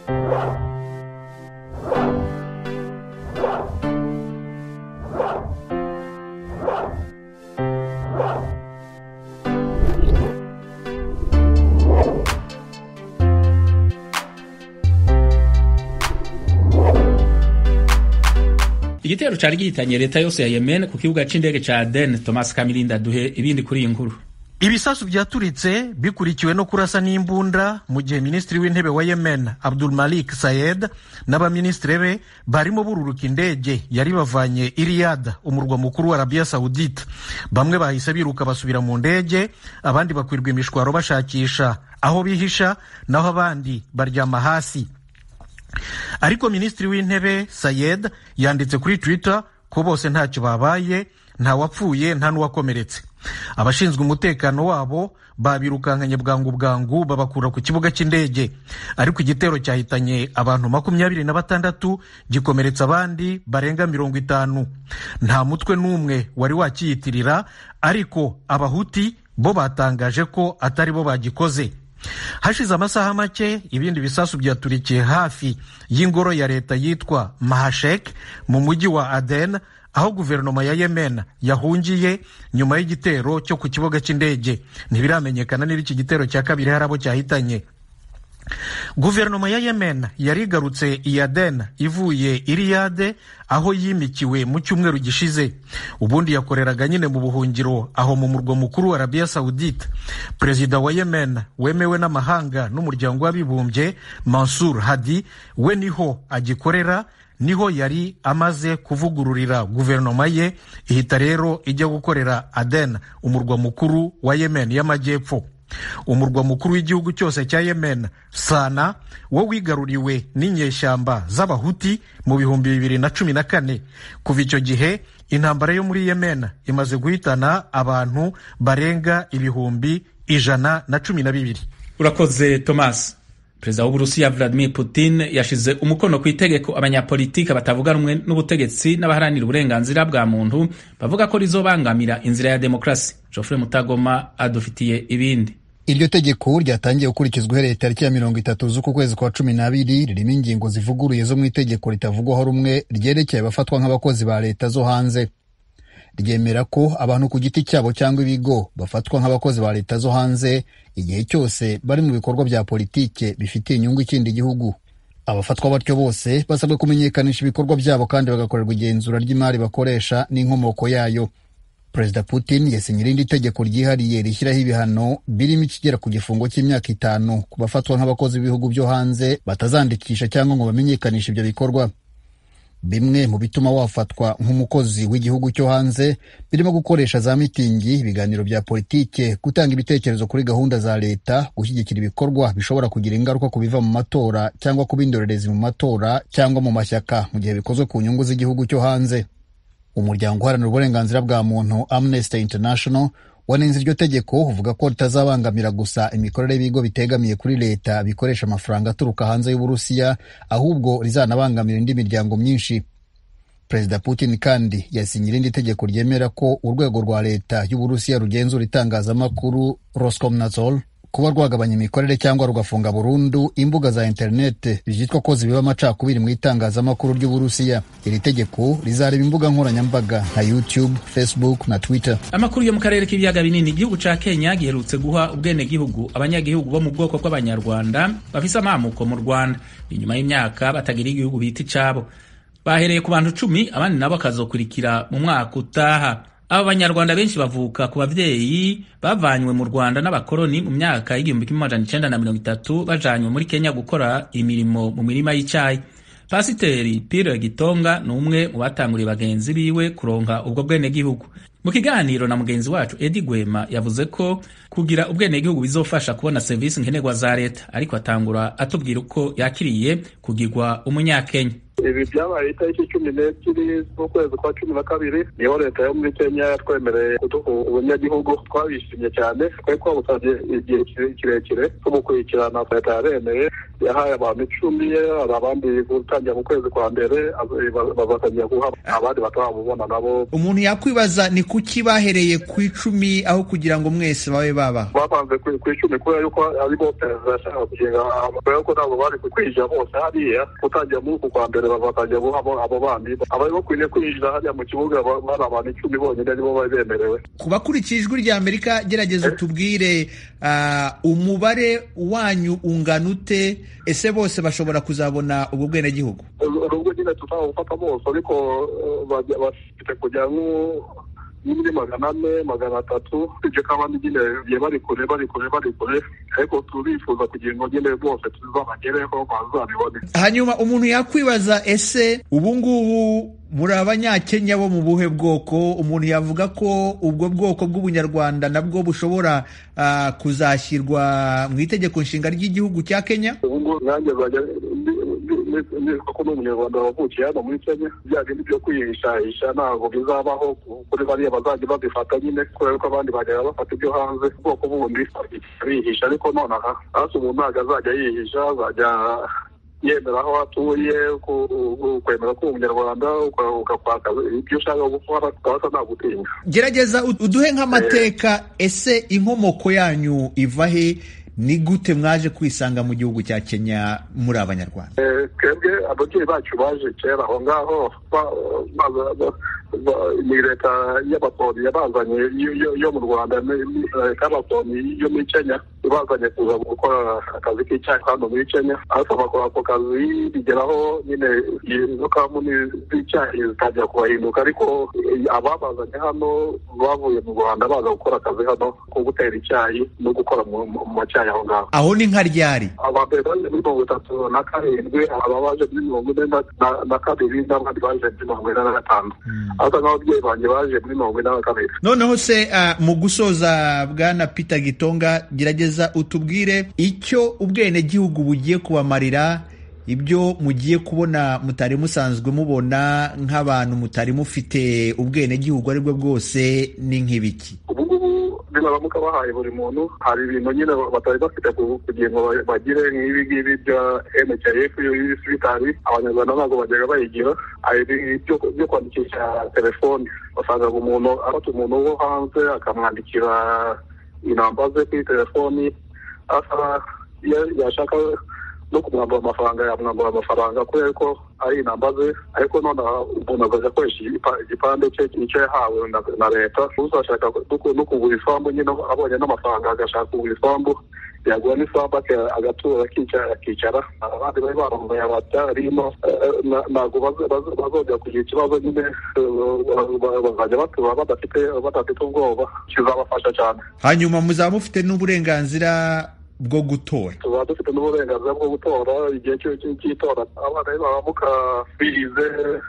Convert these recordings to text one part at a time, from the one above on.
Igitero cari gihitanye leta yose ya Yemen ku kibuga c'indege ca Aden. Thomas Kamilinda duhe ibindi kuri iyi nkuru. Ibisasu byaturitse bikurikiwe no kurasa n'imbunda mu gihe minisitiri w'intebe wa Yemen Abdul Malik Sayed n'abaministre be barimo bururuka indege yari bavanye i Riyadh, umurwa mukuru wa Arabia Saudite. Bamwe bahise biruka basubira mu ndege, abandi bakwirwa imishwaro bashakisha aho bihisha, naho abandi baryama hasi. Ariko minisitiri w'intebe Sayed yanditse kuri Twitter ko bose ntacyo babaye, nta wapfuye nta n'uwakomeretse. Abashinzwe umutekano wabo babirukankanye bwangu babakura ku kibuga cy'indege, ariko igitero cyahitanye abantu 26 gikomeretsa abandi barenga 50. Nta mutwe n'umwe wari wakiyitirira, ariko abahuti bo batangaje ko atari bo bagikoze. Hashize amasaha make ibindi bisasu byaturikiye hafi y'ingoro ya leta yitwa Mahashek mu mujyi wa Aden, aho guverinoma ya Yemen yahungiye nyuma y'igitero cyo ku kibuga cy'indege. Ntibiramenyekana niba iki gitero cya kabiri hari abo cyahitanye. Guverinoma ya Yemen yarigarutse i Aden ivuye i Riyadh, aho yimikiwe mu cyumweru gishize. Ubundi yakoreraga nyine mu buhungiro aho mu murwa mukuru wa Arabia Saudite. Perezida wa Yemen wemewe n'amahanga n'umuryango w'abibumbye Mansour Hadi we niho agikorera, niho yari amaze kuvugururira guverinoma ye, ihita rero ijya gukorera Aden, umurwa mukuru wa Yemen y'amajyepfo. Umurwa mukuru w'igihugu cyose cya Yemen, Sana, wo wigaruriwe n'inyeshyamba z'abahuti mu 2014. Kuva icyo gihe intambara yo muri Yemen imaze guhitana abantu barenga 112,000. Urakoze Thomas. Perezida w'Uburusiya Vladimir Putin yashize umukono ku itegeko abanyapolitiki batavuga rumwe n'ubutegetsi n'abaharanira uburenganzira bwa muntu bavuga ko rizobangamira inzira ya demokrasi. Geoffrey Mutagoma adufitiye ibindi. Iryo tegeko ryatangiye gukurikizwa uhereye tariki ya 30 z'uku kwezi kwa 12, ririmo ingingo zivuguruye zo mu itegeko ritavugwaho rumwe ryerekeye abafatwa nk'abakozi ba leta zo hanze. Ryemera ko abantu ku giti cyabo cyangwa ibigo bafatwa nk'abakozi ba leta zo hanze igihe cyose bari mu bikorwa bya politike bifitiye inyungu ikindi gihugu. Abafatwa batyo bose basabwe kumenyekanisha ibikorwa byabo kandi bagakorerwa igenzura ry'imari bakoresha n'inkomoko yayo. Perezida Putin yasinye irindi tegeko ryihariye rishyiraho ibihano birimo ikigera ku gifungo cy'imyaka 5 ku bafatwa nk'abakozi b'ibihugu byo hanze batazandikisha cyangwa ngo bamenyekanishe ibyo bikorwa. Bimwe mu bituma wafatwa nk'umukozi w'igihugu cyo hanze birimo gukoresha za mitingi, ibiganiro bya politike, gutanga ibitekerezo kuri gahunda za leta, gushyigikira ibikorwa bishobora kugira ingaruka ku biva mu matora cyangwa ku b'indorerezi mu matora cyangwa mu mashyaka mu gihe bikozwe ku nyungu z'igihugu cyo hanze. Umuryango uharanira uburenganzira bwa muntu Amnesty International wanenze iryo tegeko, uvuga ko ritazabangamira gusa imikorere y'ibigo bitegamiye kuri leta bikoresha amafaranga aturuka hanze y'Uburusiya, ahubwo rizanabangamira indi miryango myinshi. Perezida Putin kandi yasinye irindi tegeko ryemera ko urwego rwa leta y'Uburusiya rugenzura itangazamakuru Roskomnadzor kuba rwagabanya imikorere cyangwa rugafunga burundu imbuga za internet byitwa ko zibiba amacakubiri mu itangazamakuru ry'Uburusiya. Iri tegeko rizareba imbuga nkoranyambaga nka YouTube, Facebook na Twitter. Amakuru yo mu karere k'ibiyaga binini, igihugu ca Kenya giherutse guha ubwenegihugu abanyagihugu bo mu bwoko bw'abanyarwanda bafise amamuko mu Rwanda inyuma y'imyaka batagira igihugu bita icabo. Bahereye ku bantu 10, abandi nabo kazokurikira mu mwaka utaha. Aba banyarwanda benshi bavuka ku bavyeyi bavanywe mu Rwanda n'abakoloni mu myaka y'1930 bajanywe muri Kenya gukora imirimo mu mirima y'icyayi. Pasiteri Pierre Gitonga n'umwe mu batanguriye bagenzi biwe kuronka ubwo bwenegihugu. Mu kiganiro na mugenzi wacu Eddie Gwema yavuze ko kugira ubwenegihugu bizofasha kubona service nkenerwa za leta, ariko atangura atubwira uko yakiriye kugirwa umunyakenya. Ibi byabaye itariki 12 z'ukwezi kwa 12 niho leta yo muri Kenya yatwemereye kuduha ubunyagihugu. Twabishimye cyane kuko twabusabye igihe kirekire tumukurikirana. Leta yaremeye, yahaye abantu 10, abandi gutangira mu kwezi kwa mbere bazatangira guha abandi batababona nabo. Umuntu yakwibaza ni kuki bahereye ku 10 aho kugira ngo mwese babe baba bapanze ku 10 kubera yuko ari bo perezida kugira ko nabo bari kwinjira bose hariya gutangira mu kwa mbere bazatangira guha abo bandi abari bakwiriye kwinjira hariya mu kibuga bari abantu 10 bonyine nibo bari bemerewe. Kubakurikije ijwi rya Amerika, gerageza utubwire umubare wanyu ungana ute? Ese bose bashobora kuzabona ubwo bwenegihugu? Ubwo nyine tutawufata bose ariko bafite kujya muri 400, 300 ibyo kabandi nyine bari kure ariko turifuza kugira ngo nyine bose tuzabagereho bazabibone. Hanyuma umuntu yakwibaza, ese ubu ngubu muri abanyakenya bo mu buhe bwoko? Umuntu yavuga ko ubwo bwoko bw'ubunyarwanda nabwo bushobora kuzashyirwa mu itegeko nshinga ry'igihugu cya Kenya? Ubu nanjye ko n'umunyarwanda wavukiye hano muri Kenya, bya bindi byo kwihishahisha ntabwo bizabaho kuri bariya bazajya babifata nyine kubera ko abandi bajya bafata ibyo hanze ubwoko bundi bihisha. Ariko nonaha hasi umuntu ntabwo azajya yihisha, azajya yemera aho atuye, kwemera ko umunyarwanda ugakwaka ibyo ushaka gukora ukabasa nta gutinya. Gerageza uduhe nk'amateka. Ese inkomoko yanyu iva he? Ni gute mwaje kwisanga mu gihugu cya Kenya muri abanyarwanda? Twebwe ababyeyi bacu baje kera aho ngaho, ni leta y'abakoloni yabazanye yo mu Rwanda, leta y'abakoloni yo muri Kenya ibazanye kuza gukora akazi k'icyayi hano muri Kenya. Ariko bakora ako kazi bigeraho nyine izo kampuni z'icyayi zitangira kubahinduka, ariko ababazanye hano bavuye mu Rwanda baza gukora akazi hano ko gutera icyayi no gukora mu macyayi aho ngaho. Aho ni nka ryari? Abambere baje muri 37, aba baje muri 42 n'abandi baje muri 45. Asa nk'ababyeyi banjye baje muri 42. Noneho se mu gusoza, Bwana Peter Gitonga, gerageza utubwire icyo ubwenegihugu bugiye kubamarira, ibyo mugiye kubona mutari musanzwe mubona nk'abantu mutari mufite ubwenegihugu aribwo bwose, ni nk'ibiki? Baramuka bahaye buri muntu, hari ibintu nyine batari bafite kugira ngo bagire nk'ibi ngibi bya NHIF y'ibisibitari. Abanyarwanda ntabwo bajyaga bayigira. Hari byo kwandikisha telefoni, basangaga umuntu afata umuntu wo hanze akamwandikira inamba ze kuri telefoni, asa yashaka no kumwambura amafaranga yamwambura amafaranga kubera ko ari inamba ze. Ariko none umuntu azajya akoresha igipande cye icyo yahawe na leta. Uzashaka no kugura isambu nyine abonye n'amafaranga agashaka kugura isambu, yagura n'isambu agatura akicara. Abandi bari barongoye abatarimo ntabwo bazongera kugira ikibazo nyine, bazajya batura badafite ubwoba. Kizabafasha cyane. Hanyuma muzaba mufite n'uburenganzira bwo gutora? Tuba dufite n'uburenganzira bwo gutora igihe cy'itora. Abana baramuka bize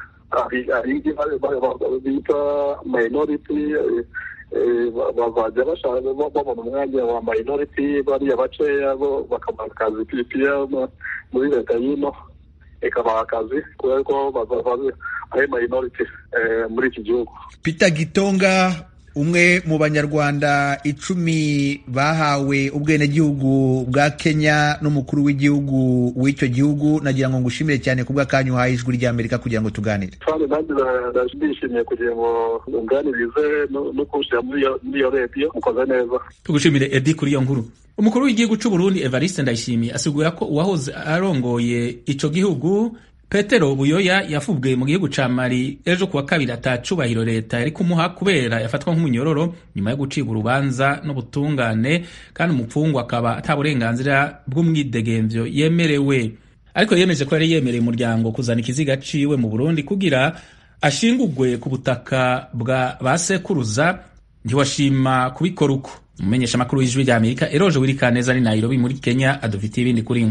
bita minority, bazajya bashaka babona umwanya wa minority, bariya baceya bo bakabaha akazi pipiya muri leta y'ino ikabaha akazi kubera ko ari minority muri iki gihugu. Peter Gitonga, umwe mu banyarwanda 10 bahawe ubwenegihugu bwa Kenya n'umukuru w'igihugu w'icyo gihugu, nagira ngo ngushimire cyane kubwa kanyu uhaye ijwi rya Amerika kugira ngo tuganire. Kandi ndashimye kugira ngo nganirize no kushira muri iyo radio, mukoze neza. Tugushimire Edi kuri iyo nkuru. Umukuru w'igihugu cy'u Burundi Evariste Ndayishimiye asigura ko uwahoze arongoye ico gihugu Petero Buyoya yafubwe mu gihugu ca Mali ejo kuwa kabiri atacubahiro leta yari kumuha kubera yafatwa nk'umunyororo nyuma yo gucibwa urubanza n'ubutungane, kandi umupfungwa akaba ataburenganzira bw'umwidegemvyo yemerewe. Ariko yemeje ko yari yemereye umuryango kuzana ikiziga ciwe mu Burundi kugira ashingurwe ku butaka bwa basekuruza, ntiwashima kubikora uko. Umumenyesha makuru w'ijwi rya Amerika Eroje Wirikaneza ari Nairobi muri Kenya adufitiye ibindi kuri inkuru.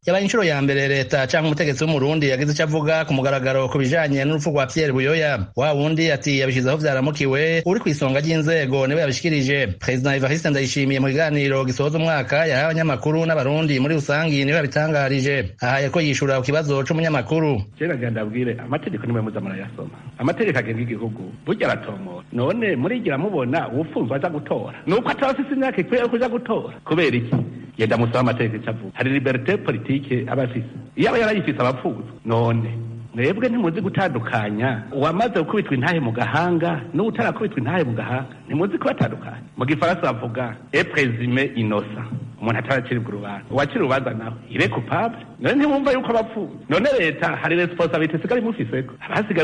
yabaye inshuro ya mbere leta canke umutegetsi w'umurundi yagize ico avuga ku mugaragaro ku bijanye n'urupfu rwa Pierre Buyoya. Wa wundi ati yabishizeho vyaramukiwe, uri kw'isonga ry'inzego niwe yabishikirije. President Evariste Ndayishimiye mu kiganiro gisoza umwaka yahaye abanyamakuru n'abarundi muri rusangi niwe yabitangarije. Ahaye ko yishura ku kibazo c'umunyamakuru. Kera genda abwire amategeko nimwe muza murayasoma. Amategeko agenga igihugu burya aratomora. None murigira mubona uwufunzwe aza gutora. Nuko atafise imyaka ikwiye kuja gutora. Kubera iki? Yenda musaba amategeko icavuga. Hari liberté politique abafise. Iyo aba yarayifise abapfuza. None mwebwe ntimuzi gutandukanya uwamaze gukubitwa intahe mu gahanga n'utarakubitwa intahe mu gahanga, ntimuzi kubatandukanya. Mu gifaransa bavuga est présumé innocent, umuntu ataraciribwa urubanza, uwacira urubanza nawe il est coupable. None ntimwumva yuko abapfuza. None leta hari responsabilité isigaye imufiseko, abasigaye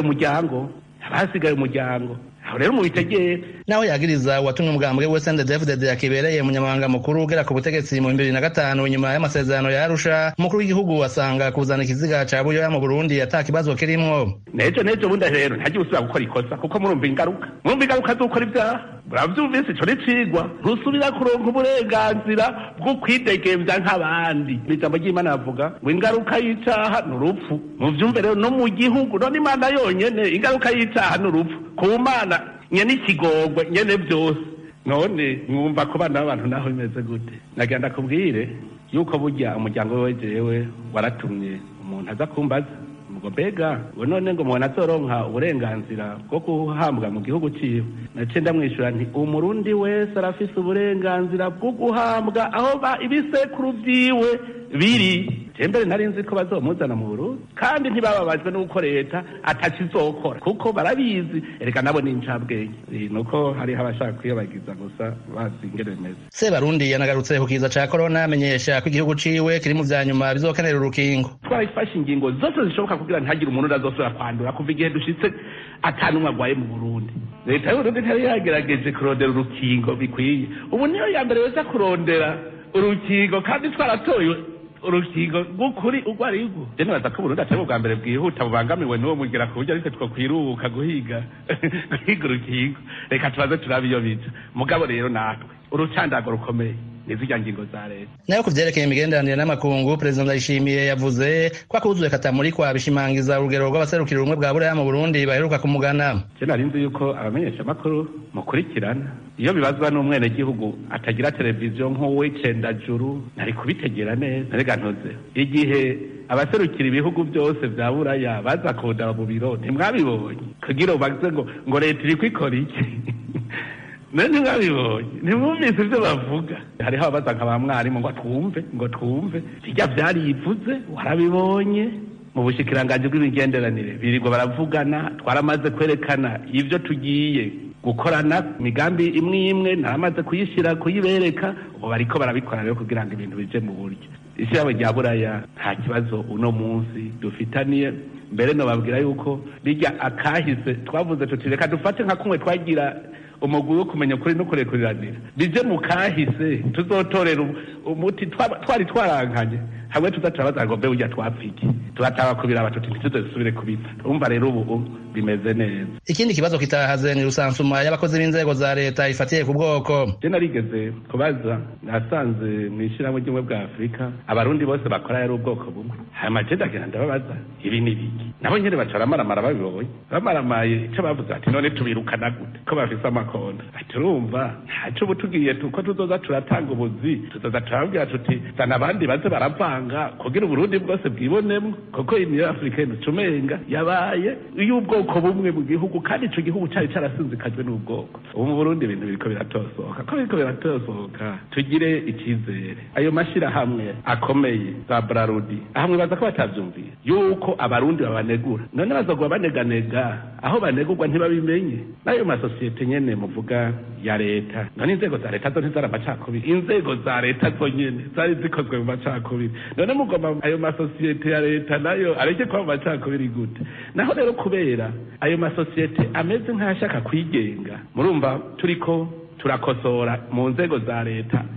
umuryango aho rero mubitegere. Naho yagiriza uwatumye umugambwe wese CNDD-FDD yakibereye umunyamabanga mukuru ugera ku butegetsi mu 2005 nyuma y'amasezerano ya Arusha, umukuru w'igihugu asanga kuzana ikiziga ca Buyoya mu Burundi ata kibazo kirimwo. Nejo bundi rero ntagiye usubira gukora ikosa kuko murumva ingaruka z'ukora ibyaha. Muravyumvise ico nicigwa, ntusubira kuronka uburenganzira bwo kwidegemvya nk'abandi. Ijambo ry'Imana bavuga ngo ingaruka y'icaha n'urupfu. Muvyumve rero no mu gihugu no n'Imana yonyene ingaruka y'icaha n'urupfu. Ku Mana nyene ikigongwe nyene byose. None mwumva ko bana b'abantu naho bimeze gute? Nagenda kubwire yuko burya umuryango we jewe waratumye umuntu aza kumbaza ngo mbega none ngo umuntu azoronka uburenganzira bwo guhambwa mu gihugu ciwe. Nace ndamwishura nti umurundi wese arafise uburenganzira bwo guhambwa aho ibisekuru vyiwe biri. Mbere nari nzi ko bazomuzana mu Burundi kandi ntibababajwe n'uko leta atakizokora kuko barabizi. Ereka nabo ni incabwenge, nuko hariho abashaka kwiyobagiza gusa bazi ingene bimeze. Sebarundi yanagarutse ku kiza ca corona amenyesha ko igihugu ciwe kiri mu vya nyuma bizokenera urukingo. Twarifashe ingingo zose zishoboka kugira ntihagire umuntu azosubira kwandura kuva igihe dushitse atanumwe agwaye mu Burundi. Leta y'Uburundi ntari yagerageje kurondera urukingo bikwiye. Ubu niyo ya mbere weza kurondera urukingo kandi twaratoye urukingo gukuri ugwari igu. Je nabaza ko Burundi atari bwa mbere bwihuta bubangamiwe n'uwo mugira ku buryo ariko twokwiruka guhiga urukingo. Reka tubaze turabiyo bica. Mugabo rero natwe urucandago rukomeye nizijya ngingo za leta. Nayo kuvyerekeye imigenderanire n'amakungu, President Ndayishimiye yavuze ko akuzuye katamuri kwa bishimangiza urugero rw'abaserukira ubumwe bwa Buraya mu Burundi baheruka kumugana. Je narinzi yuko abamenyesha makuru mukurikirana iyo bibazwa n'umwene gihugu atagira televiziyo nk'uwicenda juru nari kubitegera neza. Narega ntoze igihe abaserukira ibihugu byose vya Buraya baza kodaba mu biro ntimwabibonye kugira ubaze ngo leta iri kwikora iki. None mwabibonye ntimwumvise ivyo bavuga. Hariho ababaza nka ba mwarimu ngo twumve sijya vyarivuze warabibonye mu bushikiranganje bw'imigenderanire birirwa baravugana. Twaramaze kwerekana ivyo tugiye gukorana migambi imwe naramaze kuyibereka. Ubu bariko barabikora rero kugira ngo ibintu bije mu buryo. Isi yabo rya Buraya nta kibazo uno munsi dufitaniye. Mbere no babwira yuko bijya akahise twavuze tuti reka dufate nka kumwe twagira umuguru wo kumenya kuri no kurekuriranira bije mu kahise tuzotorera umuti twari twarankanye hamwe tuzatrabaza ngo mbe ujya twapfiki tubataba kubira abatuti ntituzosubire kubita. Umva rero ubu bimeze neza. Ikindi kibazo kitahaze ni rusansuma y'abakozi b'inzego za leta ifatiye ku bwoko. Je narigeze kubaza nasanze mwishiramo ry'umwe bwa Afrika abarundi bose bakora yari ubwoko bumwe. Hama je ndagenda ndababaza ibi ni biki. Nabo nyene bacara maramara babibonye bamaramaye ico bavuze ati none tubirukana gute ko bafise amakonda. Ati urumva ntaco butugiye tuko tuzoza turatanga ubuzi tuzoza turabwira tuti sana abandi baze baravanga kugira Uburundi bwose bwibonemo kuko Union Africaine tumenga yabaye iyo ubwoko bumwe mu gihugu kandi ico gihugu cyari cyarasinzikajwe n'ubwoko. Ubu mu Burundi ibintu biriko biratosoka tugire ikizere. Ayo mashira hamwe akomeye za Brarudi ahamwe baza ko batavyumviye yuko abarundi babanegura. None bazogwa baneganega aho banegurwa ntibabimenye. Nayo masosiyete nyene muvuga ya leta none inzego za leta zo ntizara amacakubiri. Inzego za leta zo nyene zari zikozwe mu macakubiri. None mugomba ayo masosiyete ya leta nayo areke kwa macakubiri gute? Naho rero kubera ayo masosiyete ameze nk'ashaka kwigenga, murumva turiko turakosora mu nzego za leta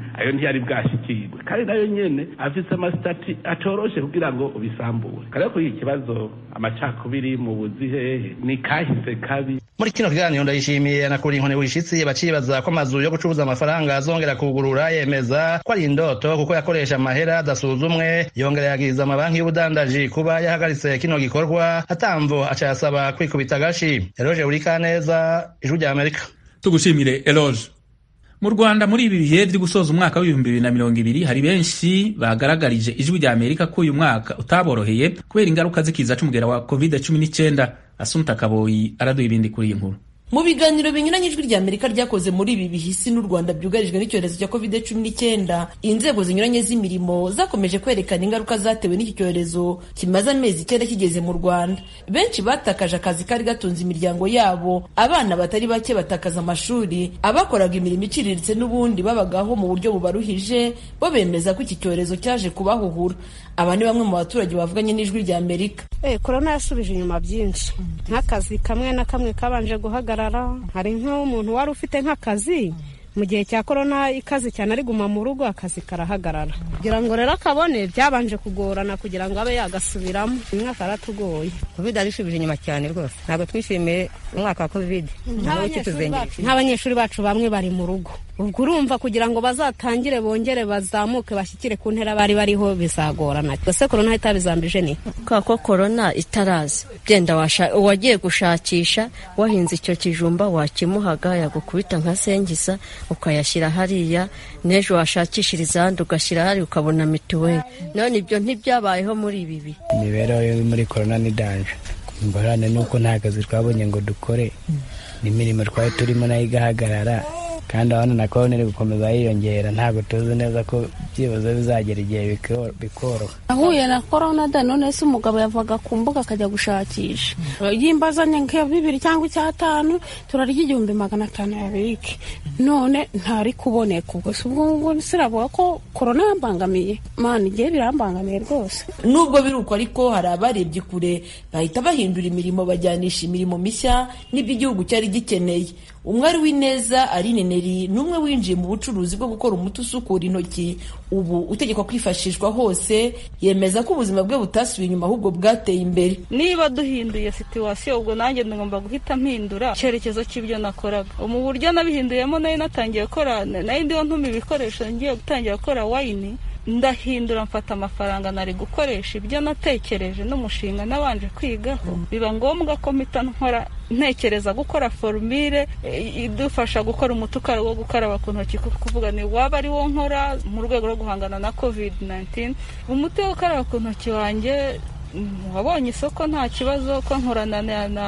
ayo ntiyari bwashikirwe kandi nayo nyene afise amasitati atoroshe kugira ngo ubisambure kandi kuri iki kibazo amacakubiri mu buzihehe ni kahise kabi. Muri kino kiganiro Ndayishimiye anakura inkoni wishitsi bacibaza ko amazu yo gucuruza amafaranga azongera kugurura, yemeza ko ari indoto kuko yakoresha amahera adasuzumwe, yongera yagiriza amabanki y'ubudandaji kuba yahagaritse kino gikorwa atamvo acayasaba kwikubita agashi. Eloge Urikaneza, Ijwi rya Amerika. Tugushimire Eloge. Mu Rwanda muri ibi bihe byo gusoza umwaka w'2020 hari benshi bagaragarije Ijwi rya Amerika ko uyu mwaka utaboroheye kubera ingaruka zikiza c'umugera wa COVID-19. Asumta Kaboyi araduha ibindi kuri iyi nkuru. Mu biganiro binyuranye Ijwi rya Amerika ryakoze muri ibi bihisi n'u Rwanda byugarijwe n'icyorezo cya COVID-19, inzego zinyuranye z'imirimo zakomeje kwerekana ingaruka zatewe n'iki cyorezo kimaze amezi 9 kigeze mu Rwanda. Benshi batakaje akazi kari gatunze imiryango yabo, abana batari bake batakaza amashuri, abakoraga imirimo iciriritse n'ubundi babagaho mu buryo bubaruhije, bo bemeza ko iki cyorezo cyaje kubahuhura. Aba ni bamwe mu baturage bavuganye n'Ijwi rya Amerika. Corona yasubije inyuma byinshi, nk'akazi kamwe na kamwe kabanje guhagarara. Hari nk'umuntu wari ufite nk'akazi mu gihe cya corona ikaze cyane ari guma mu rugo, akazi karahagarara. Kugira ngo rero akabone byabanje kugorana kugira ngo abe yagasubiramo. Umwaka aratugoye. Covid arishubije inyuma cyane rwose. Ntabwo twishimiye umwaka wa Covid. Nk'abanyeshuri bacu bamwe bari mu rugo. Ubwo urumva kugira ngo bazatangire bongere bazamuke bashyikire ku ntera bari bariho bizagorana. Ese corona itabizambije ni ko corona itaraza byenda wagiye gushakisha wahinze icyo kijumba wakimuhaga yagukubita nka sengiza ukayashyira hariya, n'ejo washakishiriza ahandi ugashyira hari ukabona mituweli. None ibyo ntibyabayeho muri ibi bihe. Imibereho yo muri corona ni danje. Ingorane nuko nta kazi twabonye ngo dukore, n'imirimo twari turimo nayo igahagarara, kandi abana na corona iri gukomeza yiyongera. Ntabwo tuzi neza ko byibuze bizagera igihe bikoroha. Ahuye na corona da none se umugabo yavaga ku mbuga akajya gushakisha yimbazanye nka 2 cyangwa 5 turarya 1500 yabike, none ntari kuboneka. Ubwo siravuga ko corona yambangamiye, man igihe birambangamiye rwose. Nubwo biruko ariko hari abarebye kure bahita bahindura imirimo bajyanisha imirimo mishya n'ibyo igihugu cyari gikeneye. Umwari w'ineza Aline Neri numwe winjiye mu bucuruzi bwo gukora umuti usukura intoki, ubu utegekwa kwifashishwa hose, yemeza ko ubuzima bwe butasubiye inyuma ahubwo bwateye imbere. Niba duhinduye situation ubwo nanjye ngomba guhita mpindura icyerekezo cy'ibyo nakoraga. Mu buryo nabihinduyemo nayo natangiye gukora, nayo ndiho ntuma ibikoresho ngiye gutangira gukora wine, ndahindura mfata amafaranga nari gukoresha ibyo natekereje n'umushinga nabanje kwigaho. Biba ngombwa ko mpita ntekereza gukora formule idufasha gukora umutukaro wo gukaraba ku ntoki, kuvuga ni waba ari wo nkora mu rwego rwo guhangana na COVID-19. Umuti wo gukaraba ku ntoki wanjye wabonye isoko nta kibazo, ko nkorana na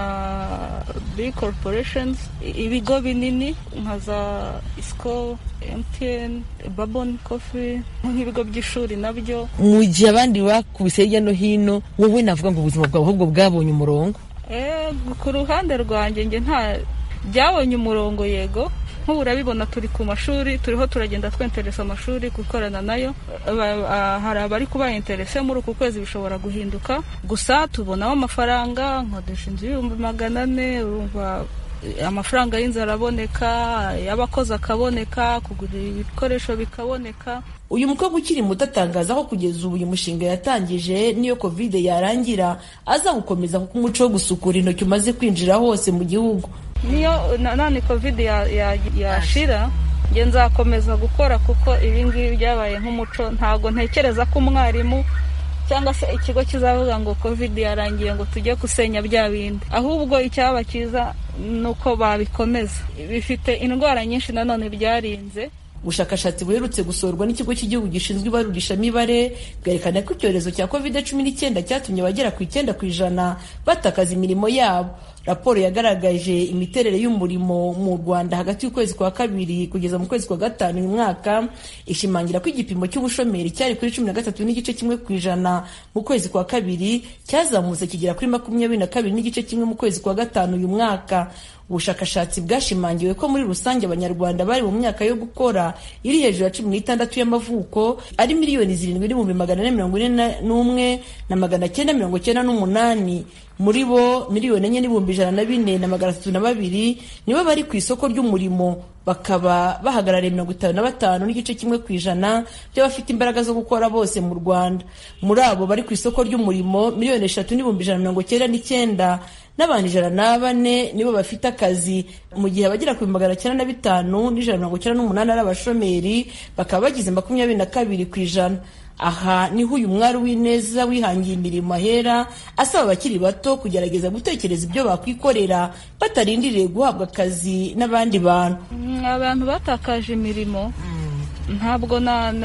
big corporations, ibigo binini nka za Isco, MTN, Babon Coffee, nk'ibigo by'ishuri nabyo. Mu gihe abandi bakubise hirya no hino, wowe navuga ngo ubuzima bwawe ahubwo bwabonye umurongo. Ku ruhande rwanjye nge nta byabonye umurongo, yego. Nk'ubu urabibona turi ku mashuri, turiho turagenda twenteresa amashuri gukorana nayo. Hari abari kuba interese muri uku kwezi bishobora guhinduka, gusa tubonamo amafaranga nkodesha inzu $400, urumva amafaranga y'inzara araboneka, y'abakozi akaboneka, kugura ibikoresho bikaboneka. Uyu mukobwa ukiri muto atangaza ko kugeza ubu uyu mushinga yatangije niyo Covid yarangira aza gukomeza kuko umuco wo gusukura intoki umaze kwinjira hose mu gihugu. Niyo nani Covid yashira nge nzakomeza gukora kuko ibingibi byabaye nk'umuco. Ntago ntekereza ko umwarimu cyangwa se ikigo kizavuga ngo Covid yarangiye ngo tujye gusenya bya bindi, ahubwo icyaba cyiza nuko babikomeza. Bifite indwara nyinshi nanone byarinze. Ubushakashatsi buherutse gusorwa n'ikigo cy'igihugu gishinzwe ibarurishamibare bwerekana ko icyorezo cya COVID-19 cyatumye abagera ku 9% batakaza imirimo yabo. Raporo yagaragaje imiterere y'umurimo mu Rwanda hagati y'ukwezi kwa 2 kugeza mu kwezi kwa 5 uyu mwaka, ishimangira ko igipimo cy'ubushomeri cyari kuri 13.1% mu kwezi kwa 2 cyazamutse kigera kuri 22.1% mu kwezi kwa 5 uyu mwaka. Ubushakashatsi bwashimangiwe ko muri rusange abanyarwanda bari mu myaka yo gukora iri hejuru ya 16 y'amavuko ari 7,441 na 998. Muri bo 4,104,302 nibo bari ku isoko ry'umurimo. bakaba bahagarariye 55.1% by'abafite imbaraga zo gukora bose mu Rwanda. Muri abo bari ku isoko ry'umurimo 3,199,000 n'abantu 104 nibo bafite akazi, mu gihe abagera ku 905,198 ari abashomeri, bakaba bagize 22%. Aha niho uyu mwari w'ineza wihangiye imirimo ahera asaba abakiri bato kugerageza gutekereza ibyo bakwikorera batarindiriye guhabwa akazi n'abandi bantu. Abantu batakaje imirimo ntabwo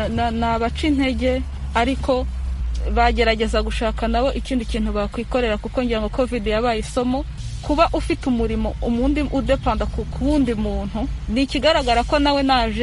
nabaca intege, ariko bagerageza gushaka nabo ikindi kintu bakwikorera, kuko ngira ngo covid yabaye isomo. Kuba ufite umurimo umundi udepanda ku wundi muntu ni ikigaragara ko nawe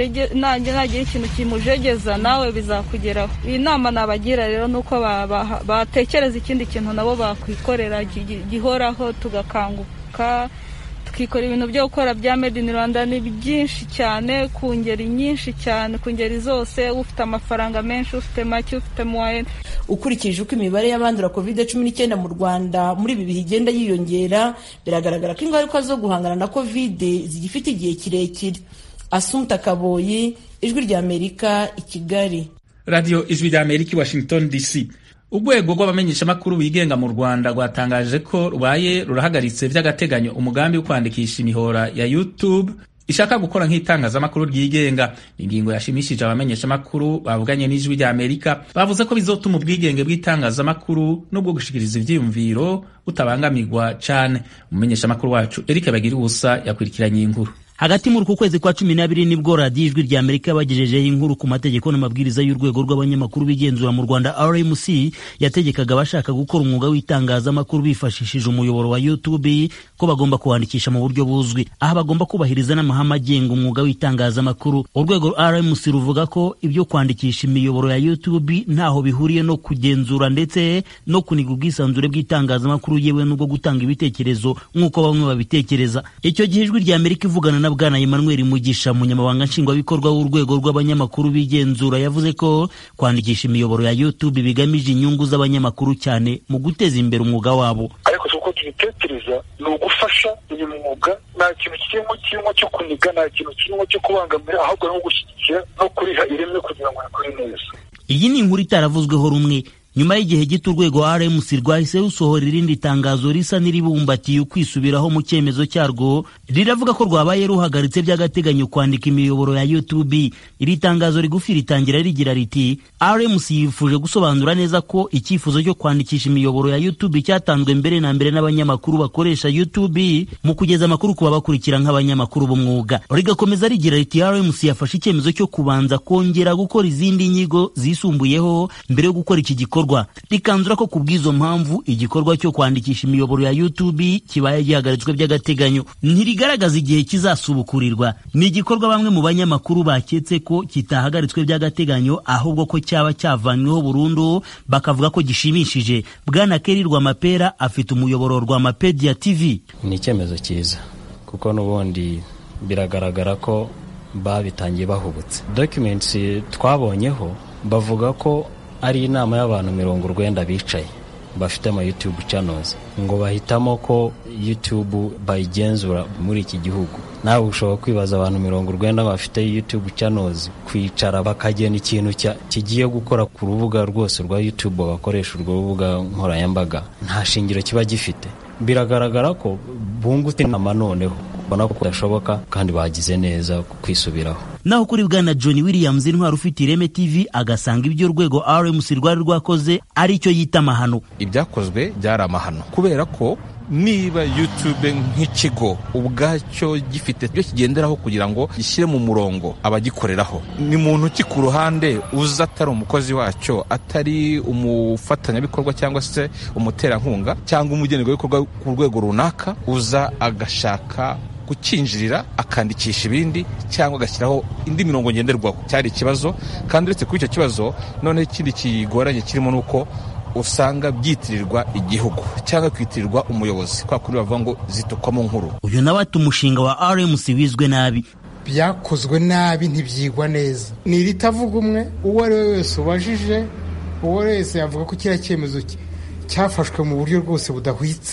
nagira ikintu kimujegeza nawe bizakugeraho. Iyi nama nabagira rero nuko batekereza ikindi kintu nabo bakwikorera gihoraho, tugakanguka tukikora ibintu byo gukora bya Made in Rwanda. Ni byinshi cyane, ku ngeri nyinshi cyane, ku ngeri zose, ufite amafaranga menshi, ufite make, ufite moyen. Ukurikije uko imibare y'abandura COVID-19 mu Rwanda muri ibi bihe igenda yiyongera, biragaragara ko ingaruka zo guhangana na COVID zigifite igihe kirekire. Assumpta Kaboyi, Ijwi rya Amerika, i Kigali. Radio Ijwi rya Amerika, Washington DC. Urwego rw'abamenyeshamakuru bigenga mu Rwanda rwatangaje ko rubaye rurahagaritse by'agateganyo umugambi wo kwandikisha imihora ya YouTube ishaka gukora nk'itangazamakuru ryigenga. Ingingo yashimishije abamenyeshamakuru bavuganye n'Ijwi rya Amerika, bavuze ko bizotuma ubwigenge bw'itangazamakuru n'ubwo gushikiriza ivyiyumviro utabangamirwa cyane. Umumenyeshamakuru wacu Eric Bagiriubusa yakurikiranye inkuru. Hagati muri ku kwezi kwa 12 nibwo Radio Ijwi rya Amerika bagejejeho inkuru ku mategeko n'amabwiriza y'urwego rw'abanyamakuru bigenzura mu Rwanda RMC yategekaga abashaka gukora umwuga w'itangazamakuru bifashishije umuyoboro wa YouTube ko bagomba kuwandikisha mu buryo buzwi, aho bagomba kubahiriza n'amahame agenga umwuga w'itangazamakuru. Urwego RMC ruvuga ko ibyo kwandikisha imiyoboro ya YouTube ntaho bihuriye no kugenzura ndetse no kuniga ubwisanzure bw'itangazamakuru yewe n'ubwo gutanga ibitekerezo nk'uko bamwe babitekereza. Icyo gihe Ijwi rya Amerika ivugana na Bwana Emmanuel Mugisha, umunyamabanga nshingwabikorwa w'urwego rw'abanyamakuru bigenzura, yavuze ko kwandikisha imiyoboro ya YouTube bigamije inyungu z'abanyamakuru cyane mu guteza imbere umwuga wabo. Ariko uko tubitekereza ni ugufasha uyu mwuga, nta kintu kirimo cyo kuniga, nta kintu kirimo cyo kubangamira, ahubwo no gushyigikira no kuriha ireme kugira ngo akore neza. Iyi ni inkuru itaravuzweho rumwe. Nyuma y'igihe gito urwego RMC rwahise rusohora irindi tangazo risa n'iribumbatiye ukwisubiraho mu cyemezo cyarwo, riravuga ko rwabaye ruhagaritse by'agateganyo kwandika imiyoboro ya YouTube. Iri tangazo rigufi ritangira rigira riti: RMC yifuje gusobanura neza ko icyifuzo cyo kwandikisha imiyoboro ya YouTube cyatanzwe mbere na mbere n'abanyamakuru bakoresha YouTube mu kugeza amakuru kuba bakurikira nk'abanyamakuru b'umwuga. Rigakomeza rigira riti: RMC yafashe icyemezo cyo kubanza kongera gukora izindi nyigo zisumbuyeho mbere yo gukora iki gikorwa. Rikanzura ko kubwizo mpamvu igikorwa cyo kwandikisha imiyoboro ya YouTube kibaye gihagaritswe by'agateganyo. Ntirigaragaza igihe kizasubukurirwa. Ni igikorwa bamwe mu banyamakuru baketse ko kitahagaritswe by'agateganyo, ahubwo ko cyaba cyavanyweho burundu, bakavuga ko gishimishije. Bwana Keri Rwamapera afite umuyoboro Rwamapedia TV. Ni icyemezo cyiza kuko n'ubundi biragaragara ko babitangiye bahubutse. Documents twabonyeho bavuga ko ari inama y'abantu 90 bicaye bafite ama YouTube channels, ngo bahitamo ko YouTube bayigenzura muri iki gihugu. Nawe ushobora kwibaza abantu 90 bafite YouTube channels kwicara bakagena ikintu kigiye gukora ku rubuga rwose rwa YouTube bakoresha urwo rubuga nkoranyambaga, nta shingiro kiba gifite. Biragaragara ko bungute nama noneho bona ko kudashoboka kandi bagize neza kwisubiraho. Naho kuri Bwana John Williams intwari ufite Ireme TV agasanga ibyo urwego RMC rwari rwakoze ari cyo yita amahano. Ibyakozwe byari amahano kubera ko niba YouTube nk'ikigo ubwacyo gifite byo kigenderaho kugira ngo gishyire mu murongo abagikoreraho, ni muntu ki ku ruhande uza atari umukozi wacyo, atari umufatanyabikorwa cyangwa se umuterankunga cyangwa umugenerwabikorwa ku rwego runaka, uza agashaka kukinjirira akandikisha ibindi cyangwa agashyiraho indi mirongo ngenderwaho. Cyari ikibazo, kandi uretse kuri icyo kibazo noneho ikindi kigoranye kirimo nuko usanga byitirirwa igihugu cyangwa kwitirirwa umuyobozi, kwa kuri bavuga ngo zitukwamo nkuru. Uyu nawe ati umushinga wa RMC wizwe nabi, byakozwe nabi, ntibyigwa neza. Ni ritavuga umwe, uwo ari we wese ubajije, uwo wese yavuga ko kiriya cyemezo cyafashwe mu buryo rwose budahwitse. Icyo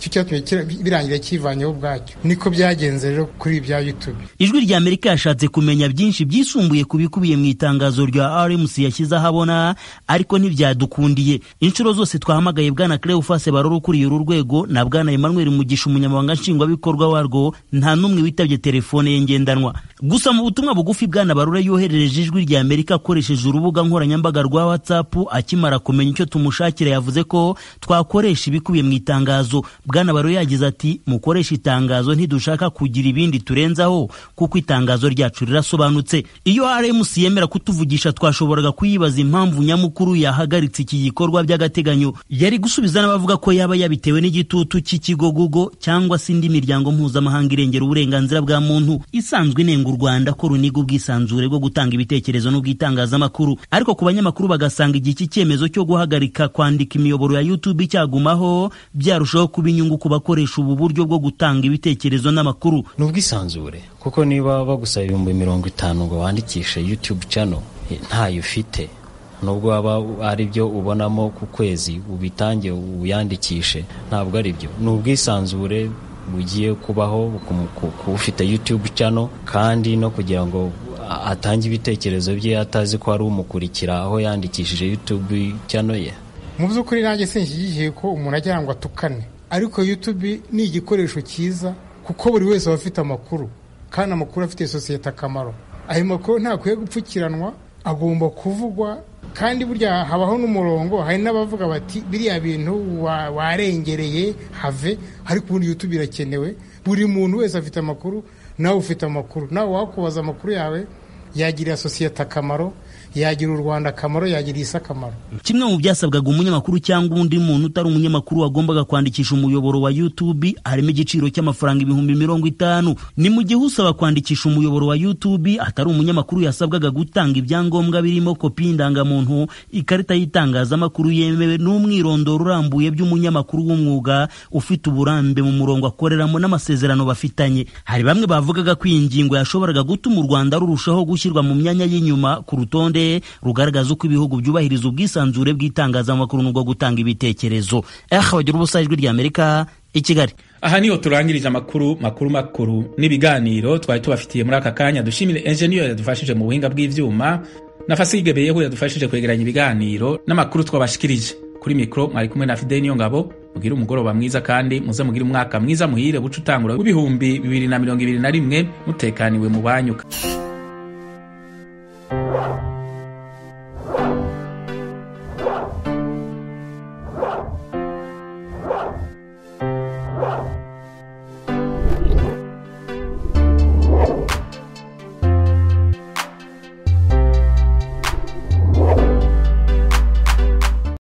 nicyo cyatumye birangira kivanyeho ubwacyo. Niko byagenze rero kuri ibya YouTube. Ijwi rya Amerika yashatse kumenya byinshi byisumbuye kubikubiye mu itangazo rya RMC yashyize ahabona, ariko ntibyadukundiye. Inshuro zose twahamagaye bwana Cleophas Barora ukuriye uru rwego na bwana Emmanuel Mugisha umunyamabanga nshingwabikorwa warwo, nta n'umwe witabye telefone ye ngendanwa. Gusa mu butumwa bugufi bwana Barora yoherereje ijwi rya Amerika akoresheje urubuga nkoranyambaga rwa WhatsApp akimara kumenya icyo tumushakira yavuze ko twakoresha ibikubiye mu itangazo. Bwana Barora yagize ati mukoresha itangazo, ntidushaka kugira ibindi turenzaho kuko itangazo ryacu rirasobanutse. Iyo RMC yemera kutuvugisha twashoboraga kuyibaza impamvu nyamukuru yahagaritse iki gikorwa by'agateganyo. Yari gusubiza n'abavuga ko yaba yabitewe n'igitutu cy'ikigo Google cyangwa se indi miryango mpuzamahanga irengera uburenganzira bwa muntu isanzwe inenga u Rwanda ko runiga ubwisanzure bwo gutanga ibitekerezo n'ubwitangazamakuru. Ariko ku banyamakuru bagasanga igihe cy'icyemezo cyo guhagarika kwandika imiyoboro ya YouTube cyagumaho byarushaho kuba inyungu ku bakoresha ubu buryo bwo gutanga ibitekerezo n'amakuru. N'ubwisanzure kuko niba bagusaba 50,000 ngo wandikishe YouTube channel ntayo ufite, nubwo waba ari byo ubonamo ku kwezi ubitange uyandikishe, ntabwo ari byo. N'ubwisanzure bugiye kubaho ufite YouTube channel, kandi no kugira ngo atange ibitekerezo bye atazi ko ari umukurikira aho yandikishije YouTube channel ye. Mu by'ukuri nanjye sinshyigikiye ko umuntu ajya ngo atukane, ariko YouTube ni igikoresho cyiza kuko buri wese aba afite amakuru, kandi amakuru afitiye sosiyete akamaro. Ayo makuru ntakwiye gupfukiranwa, agomba kuvugwa, kandi burya habaho n'umurongo. Hari n'abavuga bati biriya bintu warengereye have, ariko ubundi YouTube irakenewe. Buri muntu wese afite amakuru, nawe ufite amakuru, nawe wakubaza amakuru yawe yagirira sosiyete akamaro, yagira u Rwanda akamaro, yagira isi akamaro. Kimwe mu byasabwaga umunyamakuru cyangwa undi muntu utari umunyamakuru wagombaga kwandikisha umuyoboro wa YouTube harimo igiciro cy'amafaranga 50,000. Ni mu gihe usaba kwandikisha umuyoboro wa YouTube atari umunyamakuru yasabwaga gutanga ibyangombwa birimo kopi y'indangamuntu, ikarita y'itangazamakuru yemewe n'umwirondoro urambuye by'umunyamakuru w'umwuga ufite uburambe mu murongo akoreramo n'amasezerano bafitanye. Hari bamwe bavugaga ko iyi ngingo yashoboraga gutuma u Rwanda rurushaho gushyirwa mu myanya y'inyuma ku rutonde rugaragaza uko ibihugu byubahiriza ubwisanzure bw'itangazamakuru n'ubwo gutanga ibitekerezo. Bagira ubusa ijwi rya Amerika i Kigali. Aha niho turangirije amakuru n'ibiganiro twari tubafitiye muri aka kanya. Dushimire engineer yadufashije mu buhinga bw'ivyuma na Fasige Beyeho yadufashije kwegeranya ibiganiro n'amakuru twabashikirije. Kuri mikro mwari kumwe na Fidel Niyongabo. Mugira umugoroba mwiza kandi muze mugira umwaka mwiza muhire buca utangura w'ibihumbi 2021 mutekaniwe mu banyuka.